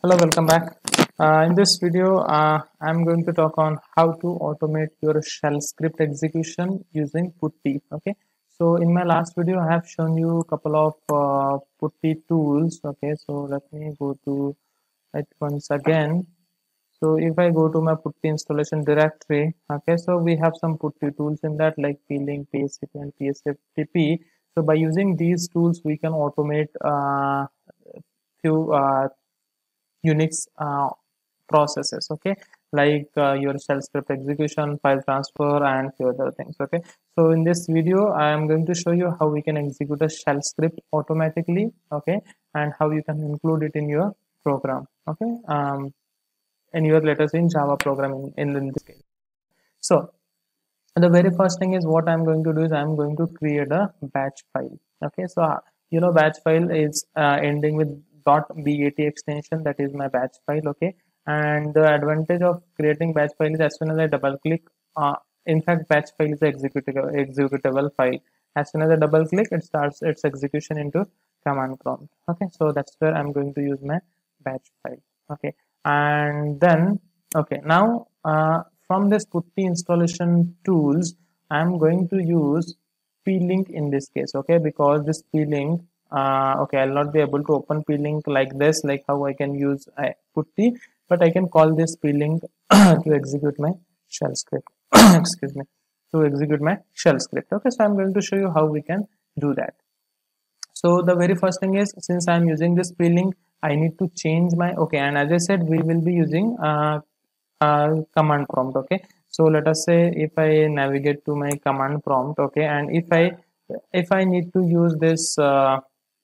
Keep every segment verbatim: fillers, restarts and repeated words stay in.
Hello, welcome back. Uh, in this video, uh, I'm going to talk on how to automate your shell script execution using PuTTY. Okay, so in my last video, I have shown you a couple of uh, PuTTY tools. Okay, so let me go to it once again. So if I go to my PuTTY installation directory, okay, so we have some PuTTY tools in that like Plink, P S C P, and P S F T P. So by using these tools, we can automate uh, few uh, Unix uh, processes, okay, like uh, your shell script execution, file transfer, and few other things. Okay, so in this video I am going to show you how we can execute a shell script automatically, okay, and how you can include it in your program, okay, um, in your letters in Java programming in, in this case. So the very first thing is what I'm going to do is I'm going to create a batch file. Okay, so uh, you know batch file is uh, ending with .bat extension. That is my batch file. Okay, and the advantage of creating batch file is as soon as I double click, uh, in fact batch file is an executable executable file. As soon as I double click, it starts its execution into command prompt. Okay, so that's where I'm going to use my batch file. Okay, and then okay now uh, from this PuTTY installation tools, I'm going to use Plink in this case, okay, because this Plink, uh, okay, I'll not be able to open Plink like this, like how I can use uh, PuTTY, but I can call this Plink to execute my shell script. Excuse me, to execute my shell script. Okay, so I'm going to show you how we can do that. So the very first thing is, since I'm using this Plink, I need to change my okay, and as I said, we will be using uh, uh, command prompt. Okay, so let us say if I navigate to my command prompt, okay, and if I if I need to use this uh,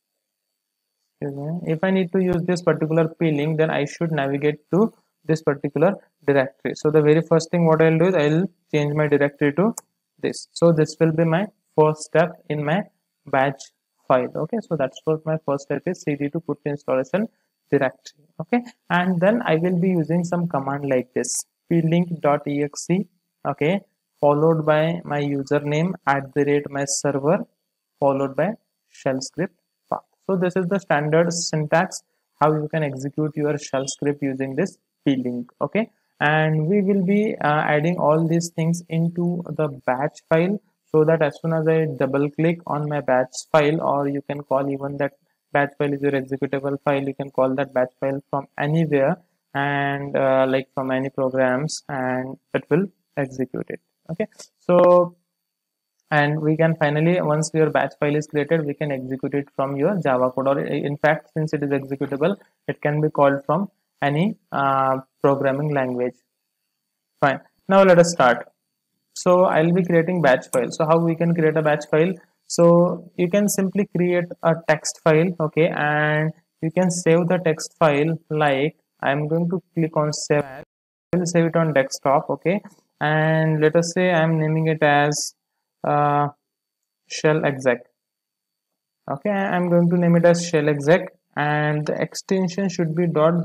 excuse me, if I need to use this particular Plink, then I should navigate to this particular directory. So the very first thing what I'll do is I'll change my directory to this. So this will be my first step in my batch file. Okay, so that's what my first step is, cd to PuTTY installation directory. Okay, and then I will be using some command like this, plink.exe, okay, followed by my username at the rate my server, followed by shell script path. So this is the standard syntax how you can execute your shell script using this Plink. Okay, and we will be uh, adding all these things into the batch file, so that as soon as I double click on my batch file, or you can call even that batch file is your executable file, you can call that batch file from anywhere, and uh, like from any programs, and it will execute it. Okay, so and we can finally, once your batch file is created, we can execute it from your Java code, or in fact, since it is executable, it can be called from any uh, programming language. Fine, now let us start. So I'll be creating batch file. So how we can create a batch file? So you can simply create a text file, okay, and you can save the text file. Like I'm going to click on save. I will save it on desktop, okay, and let us say I'm naming it as uh, shell exec. Okay, I'm going to name it as shell exec, and the extension should be .bat,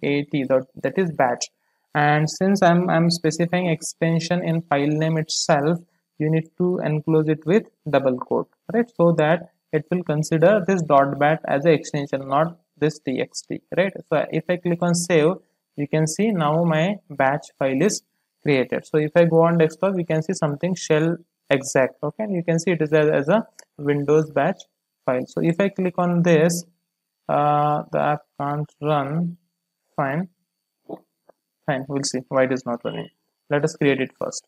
that is batch. And since I'm I'm specifying extension in file name itself, you need to enclose it with double quote, right, so that it will consider this .bat as an extension, not this txt, right? So if I click on save, you can see now my batch file is created. So if I go on desktop, you can see something shell exec, okay, and you can see it is as, as a Windows batch file. So if I click on this, uh, the app can't run. Fine. Fine, we'll see why it is not running. Let us create it first.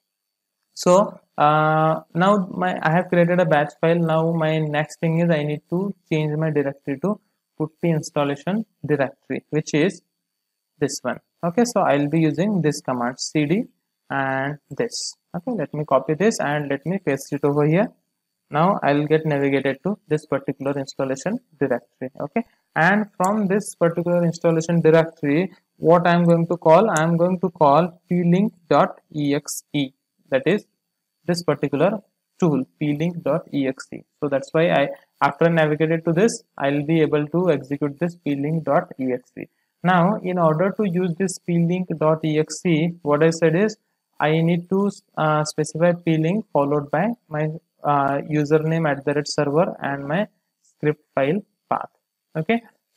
So uh, now my I have created a batch file. Now my next thing is I need to change my directory to PuTTY installation directory, which is this one. Okay, so I'll be using this command cd and this. Okay, let me copy this and let me paste it over here. Now I'll get navigated to this particular installation directory. Okay, and from this particular installation directory, what I'm going to call, I'm going to call plink.exe. That is this particular tool, plink.exe. So that's why I, after I navigated to this, I'll be able to execute this plink.exe. Now, in order to use this plink.exe, what I said is I need to uh, specify plink followed by my uh, username at the rate server and my script file path. Okay,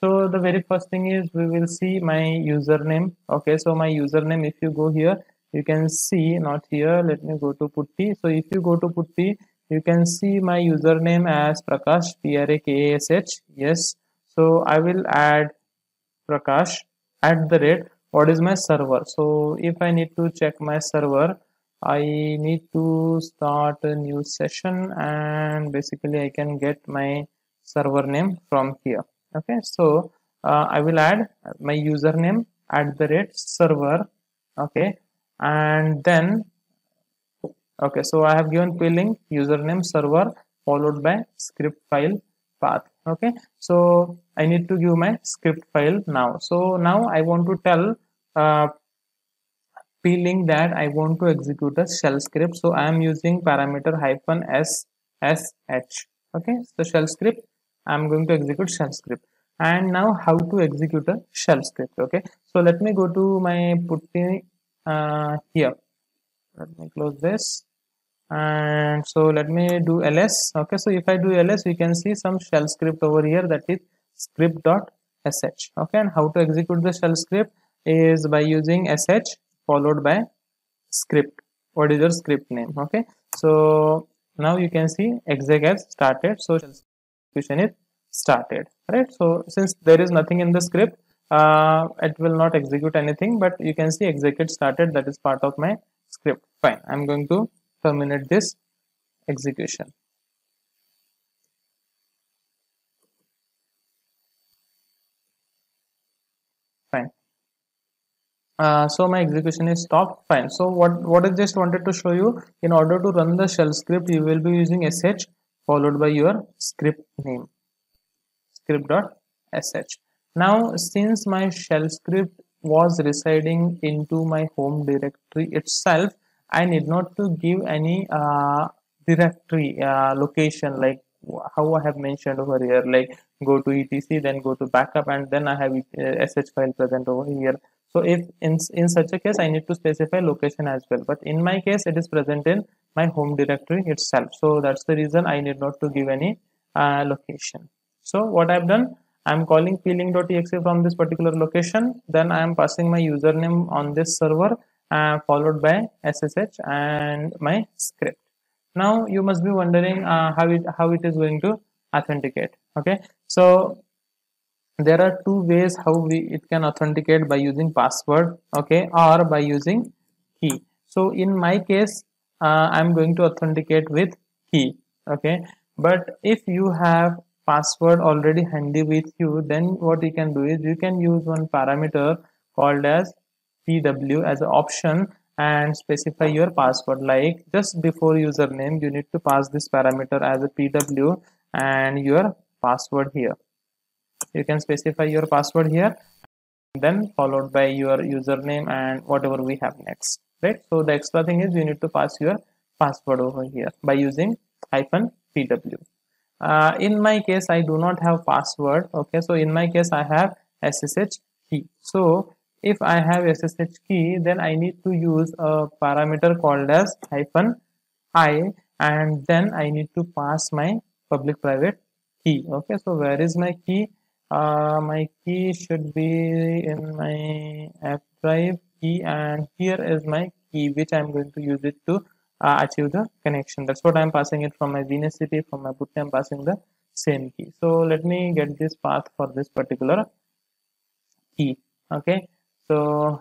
So the very first thing is we will see my username. Okay, so my username, if you go here, you can see, not here, let me go to PuTTY. So if you go to PuTTY, you can see my username as Prakash, P R A K A S H. Yes. So I will add Prakash at the rate. What is my server? So if I need to check my server, I need to start a new session, and basically I can get my server name from here. Okay, so uh, I will add my username at the rate server. Okay, and then okay, so I have given Plink username server followed by script file path. Okay, so I need to give my script file now. So now I want to tell uh, Plink that I want to execute a shell script. So I am using parameter hyphen s sh. Okay, so shell script, I am going to execute shell script. And now how to execute a shell script? Okay, so let me go to my PuTTY uh, here. Let me close this. And so let me do ls. Okay, so if I do ls, you can see some shell script over here, that is script.sh. okay, and how to execute the shell script is by using sh followed by script. What is your script name? Okay, so now you can see exec has started, so shell execution is started, right? So since there is nothing in the script, uh, it will not execute anything, but you can see execute started, that is part of my script. Fine, I'm going to terminate this execution. Fine. Uh, so my execution is stopped. Fine. So what what I just wanted to show you, in order to run the shell script, you will be using sh followed by your script name, script.sh. Now since my shell script was residing into my home directory itself, I need not to give any uh, directory uh, location, like how I have mentioned over here, like go to etc, then go to backup, and then I have uh, sh file present over here. So if in, in such a case I need to specify location as well, but in my case it is present in my home directory itself, so that's the reason I need not to give any uh, location. So what I've done, I'm calling plink.exe from this particular location, then I am passing my username on this server uh, followed by ssh and my script. Now you must be wondering uh, how it how it is going to authenticate. Okay, so there are two ways how we it can authenticate, by using password, okay, or by using key. So in my case uh, I'm going to authenticate with key. Okay, but if you have password already handy with you, then what you can do is you can use one parameter called as P W as an option and specify your password. Like just before username you need to pass this parameter as a P W and your password here. You can specify your password here, then followed by your username and whatever we have next, right? So the extra thing is you need to pass your password over here by using hyphen pw. Uh, in my case I do not have password. Okay, so in my case I have ssh key. So if I have ssh key, then I need to use a parameter called as hyphen I, and then I need to pass my public private key. Okay, so where is my key? Uh, my key should be in my app drive key, and here is my key which I'm going to use it to uh, achieve the connection. That's what I'm passing it from my V N S C P, from my PuTTY I'm passing the same key. So let me get this path for this particular key. Okay, so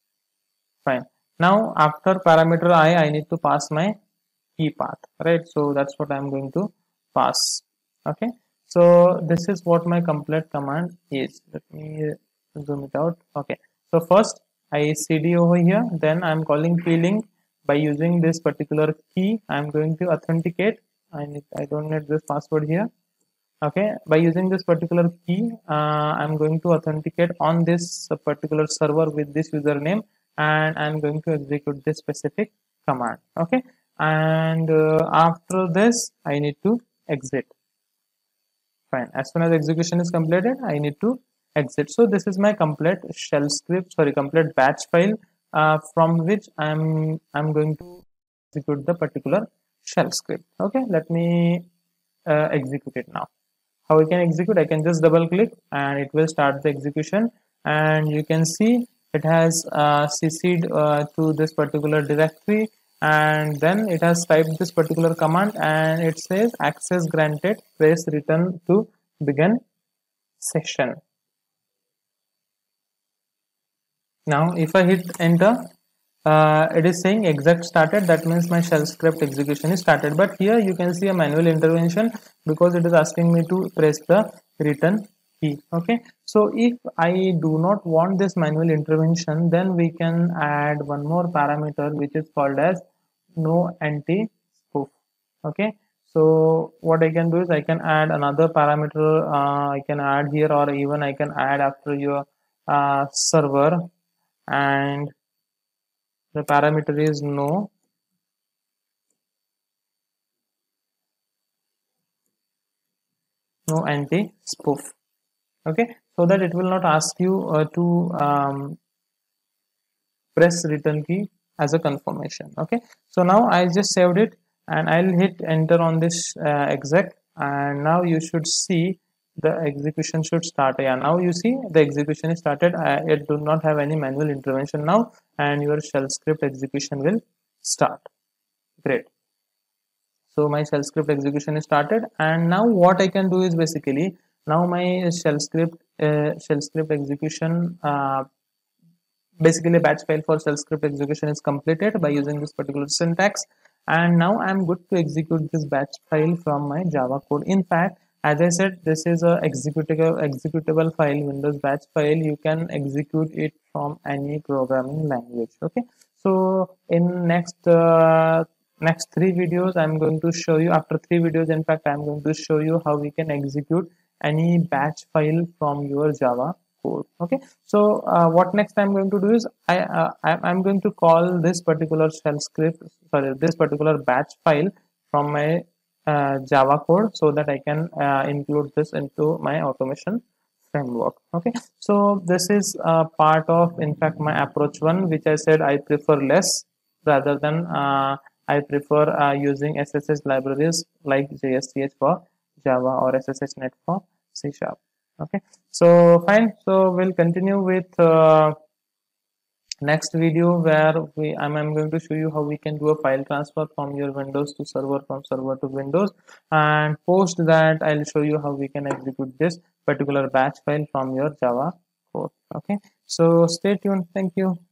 fine. Now after parameter I, I need to pass my key path, right? So that's what I'm going to pass. Okay, so this is what my complete command is. Let me zoom it out. Okay, so first I cd over here, then I'm calling plink. By using this particular key I'm going to authenticate. I need I don't need this password here. Okay, by using this particular key uh, I'm going to authenticate on this particular server with this username, and I'm going to execute this specific command. Okay, and uh, after this I need to exit. Fine, as soon as execution is completed I need to exit. So this is my complete shell script, sorry, complete batch file uh, from which I'm I'm going to execute the particular shell script. Okay, let me uh, execute it now. how we can execute, I can just double click and it will start the execution, and you can see it has uh, cc'd uh, to this particular directory, and then it has typed this particular command and it says access granted, press return to begin session. Now if I hit enter, uh, it is saying exec started. That means my shell script execution is started, but here you can see a manual intervention because it is asking me to press the return key. Okay, so if I do not want this manual intervention, then we can add one more parameter which is called as no anti spoof. Okay, so what I can do is I can add another parameter, uh, I can add here, or even I can add after your uh, server, and the parameter is no no anti spoof. Okay, so that it will not ask you uh, to um, press return key as a confirmation. Okay, so now I just saved it and I'll hit enter on this uh, exec, and now you should see the execution should start. Yeah, now you see the execution is started. uh, it do not have any manual intervention now, and your shell script execution will start. Great. So my shell script execution is started, and now what I can do is basically now my shell script uh, shell script execution uh, basically batch file for shell script execution is completed by using this particular syntax, and now I'm good to execute this batch file from my Java code. In fact, as I said, this is a executable executable file, Windows batch file. You can execute it from any programming language. Okay, so in next uh, next three videos I'm going to show you, after three videos in fact I'm going to show you how we can execute any batch file from your Java code. Okay, so uh, what next I'm going to do is I, uh, I'm going to call this particular shell script, sorry, this particular batch file from my uh, Java code, so that I can uh, include this into my automation framework. Okay, so this is a part of, in fact, my approach one, which I said I prefer less rather than uh, I prefer uh, using S S H libraries like J S T H for Java or S S H net for C sharp. Okay, so fine, so we'll continue with uh, next video, where we I'm, I'm going to show you how we can do a file transfer from your Windows to server, from server to Windows, and post that I'll show you how we can execute this particular batch file from your Java code. Okay, so stay tuned. Thank you.